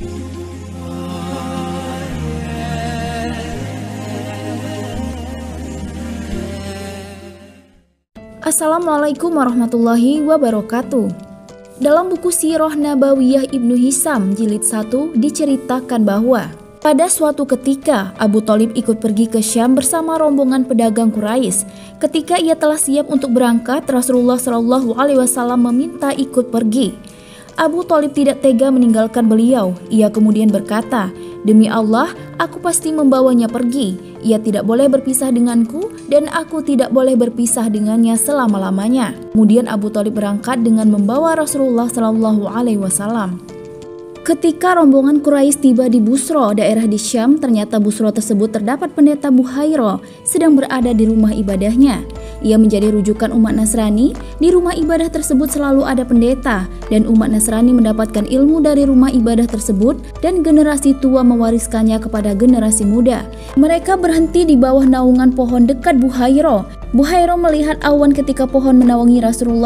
Assalamualaikum warahmatullahi wabarakatuh. Dalam buku Sirah Nabawiyah Ibnu Hisham jilid 1 diceritakan bahwa pada suatu ketika Abu Thalib ikut pergi ke Syam bersama rombongan pedagang Quraisy. Ketika ia telah siap untuk berangkat, Rasulullah SAW meminta ikut pergi. Abu Thalib tidak tega meninggalkan beliau. Ia kemudian berkata, "Demi Allah, aku pasti membawanya pergi. Ia tidak boleh berpisah denganku dan aku tidak boleh berpisah dengannya selama-lamanya." Kemudian Abu Thalib berangkat dengan membawa Rasulullah SAW. Ketika rombongan Quraisy tiba di Busra, daerah di Syam, ternyata Busra tersebut terdapat pendeta Buhairah sedang berada di rumah ibadahnya. Ia menjadi rujukan umat Nasrani. Di rumah ibadah tersebut selalu ada pendeta, dan umat Nasrani mendapatkan ilmu dari rumah ibadah tersebut, dan generasi tua mewariskannya kepada generasi muda. Mereka berhenti di bawah naungan pohon dekat Buhairah. Buhairah melihat awan ketika pohon menaungi Rasulullah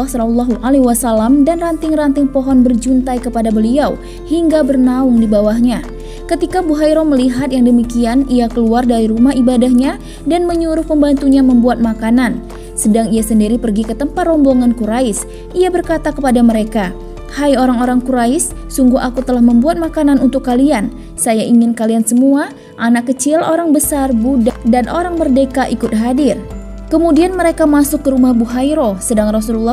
SAW dan ranting-ranting pohon berjuntai kepada beliau hingga bernaung di bawahnya. Ketika Buhairah melihat yang demikian, ia keluar dari rumah ibadahnya dan menyuruh pembantunya membuat makanan. Sedang ia sendiri pergi ke tempat rombongan Quraisy. Ia berkata kepada mereka, "Hai orang-orang Quraisy, sungguh aku telah membuat makanan untuk kalian. Saya ingin kalian semua, anak kecil, orang besar, budak, dan orang merdeka ikut hadir." Kemudian mereka masuk ke rumah Buhairah, sedang Rasulullah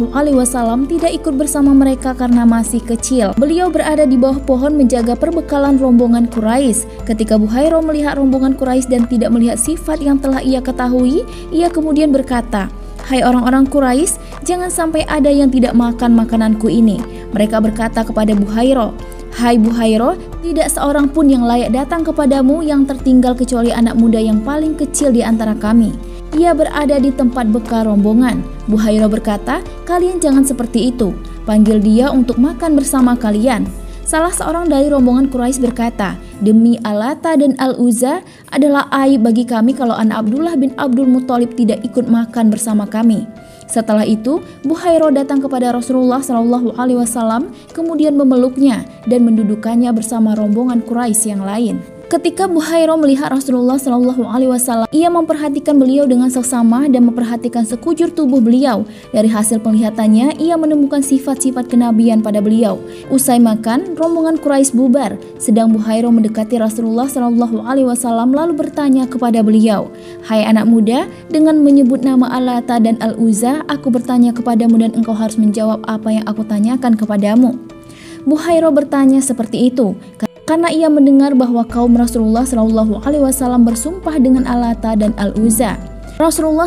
SAW tidak ikut bersama mereka karena masih kecil. Beliau berada di bawah pohon menjaga perbekalan rombongan Quraisy. Ketika Buhairah melihat rombongan Quraisy dan tidak melihat sifat yang telah ia ketahui, ia kemudian berkata, "Hai orang-orang Quraisy, jangan sampai ada yang tidak makan makananku ini." Mereka berkata kepada Buhairah, "Hai Buhairah, tidak seorang pun yang layak datang kepadamu yang tertinggal kecuali anak muda yang paling kecil di antara kami. Ia berada di tempat bekal rombongan." Buhairah berkata, "Kalian jangan seperti itu. Panggil dia untuk makan bersama kalian." Salah seorang dari rombongan Quraisy berkata, "Demi Al-Lata dan Al-Uzza, adalah aib bagi kami kalau anak Abdullah bin Abdul Muthalib tidak ikut makan bersama kami." Setelah itu, Buhairah datang kepada Rasulullah SAW, kemudian memeluknya dan mendudukannya bersama rombongan Quraisy yang lain. Ketika Buhairah melihat Rasulullah SAW, ia memperhatikan beliau dengan seksama dan memperhatikan sekujur tubuh beliau. Dari hasil penglihatannya, ia menemukan sifat-sifat kenabian pada beliau. Usai makan, rombongan Quraisy bubar. Sedang Buhairah mendekati Rasulullah SAW lalu bertanya kepada beliau, "Hai anak muda, dengan menyebut nama Al-Lata dan Al-Uzza, aku bertanya kepadamu dan engkau harus menjawab apa yang aku tanyakan kepadamu." Buhairah bertanya seperti itu karena ia mendengar bahwa kaum Rasulullah SAW bersumpah dengan Al-Lata dan Al-Uzza. Rasulullah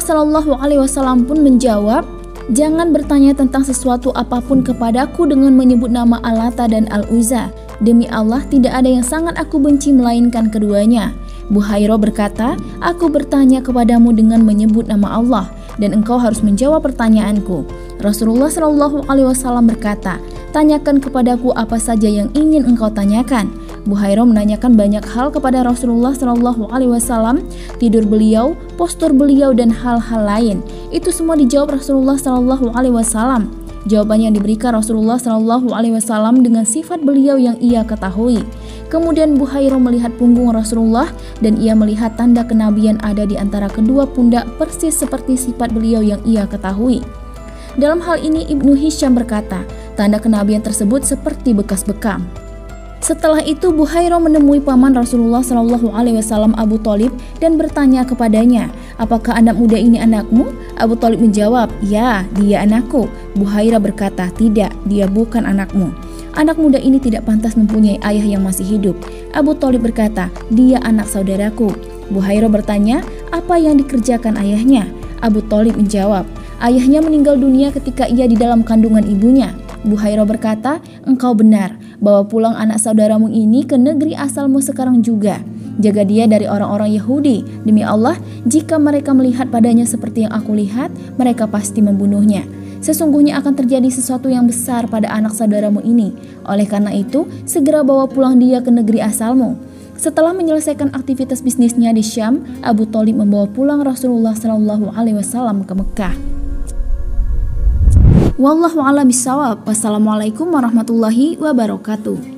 SAW pun menjawab, "Jangan bertanya tentang sesuatu apapun kepadaku dengan menyebut nama Al-Lata dan Al-Uzza. Demi Allah, tidak ada yang sangat aku benci melainkan keduanya." Buhairah berkata, "Aku bertanya kepadamu dengan menyebut nama Allah, dan engkau harus menjawab pertanyaanku." Rasulullah SAW berkata, "Tanyakan kepadaku apa saja yang ingin engkau tanyakan." Buhairah menanyakan banyak hal kepada Rasulullah SAW, tidur beliau, postur beliau, dan hal-hal lain. Itu semua dijawab Rasulullah SAW. Jawaban yang diberikan Rasulullah SAW dengan sifat beliau yang ia ketahui. Kemudian Buhairah melihat punggung Rasulullah dan ia melihat tanda kenabian ada di antara kedua pundak persis seperti sifat beliau yang ia ketahui. Dalam hal ini Ibnu Hisham berkata, tanda kenabian tersebut seperti bekas bekam. Setelah itu Buhairah menemui paman Rasulullah SAW Abu Thalib dan bertanya kepadanya, "Apakah anak muda ini anakmu?" Abu Thalib menjawab, "Ya, dia anakku." Buhairah berkata, "Tidak, dia bukan anakmu. Anak muda ini tidak pantas mempunyai ayah yang masih hidup." Abu Thalib berkata, "Dia anak saudaraku." Buhairah bertanya, "Apa yang dikerjakan ayahnya?" Abu Thalib menjawab, "Ayahnya meninggal dunia ketika ia di dalam kandungan ibunya." Buhairah berkata, "Engkau benar, bawa pulang anak saudaramu ini ke negeri asalmu sekarang juga. Jaga dia dari orang-orang Yahudi. Demi Allah, jika mereka melihat padanya seperti yang aku lihat, mereka pasti membunuhnya. Sesungguhnya akan terjadi sesuatu yang besar pada anak saudaramu ini. Oleh karena itu, segera bawa pulang dia ke negeri asalmu." Setelah menyelesaikan aktivitas bisnisnya di Syam, Abu Thalib membawa pulang Rasulullah SAW ke Mekah. Wallahu a'lam bishawab. Wassalamualaikum warahmatullahi wabarakatuh.